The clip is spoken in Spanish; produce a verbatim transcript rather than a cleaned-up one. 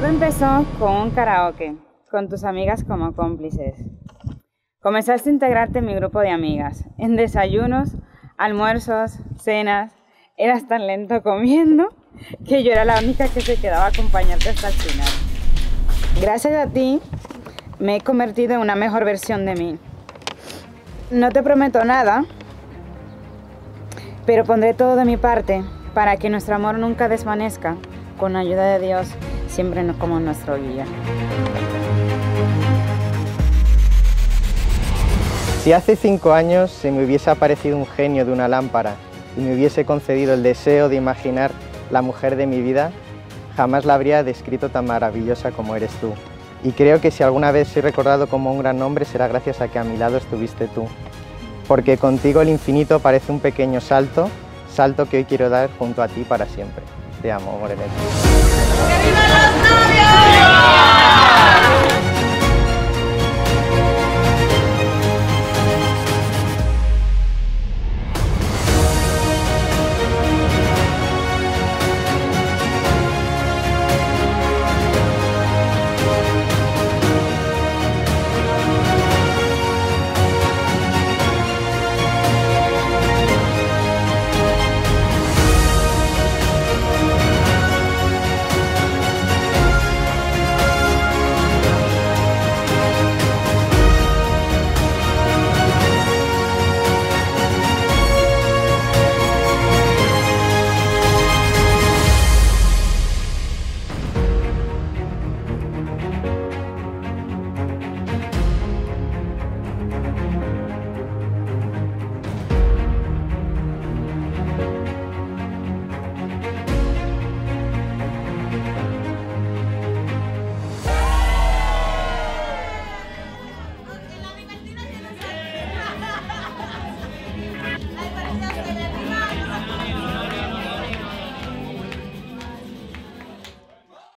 Todo empezó con un karaoke, con tus amigas como cómplices. Comenzaste a integrarte en mi grupo de amigas, en desayunos, almuerzos, cenas. Eras tan lento comiendo que yo era la única que se quedaba a acompañarte hasta el final. Gracias a ti me he convertido en una mejor versión de mí. No te prometo nada, pero pondré todo de mi parte para que nuestro amor nunca desvanezca, con la ayuda de Dios, siempre como nuestro guía. Si hace cinco años se me hubiese aparecido un genio de una lámpara y me hubiese concedido el deseo de imaginar la mujer de mi vida, jamás la habría descrito tan maravillosa como eres tú. Y creo que si alguna vez soy recordado como un gran hombre será gracias a que a mi lado estuviste tú. Porque contigo el infinito parece un pequeño salto, salto que hoy quiero dar junto a ti para siempre. Te amo, Moreneta.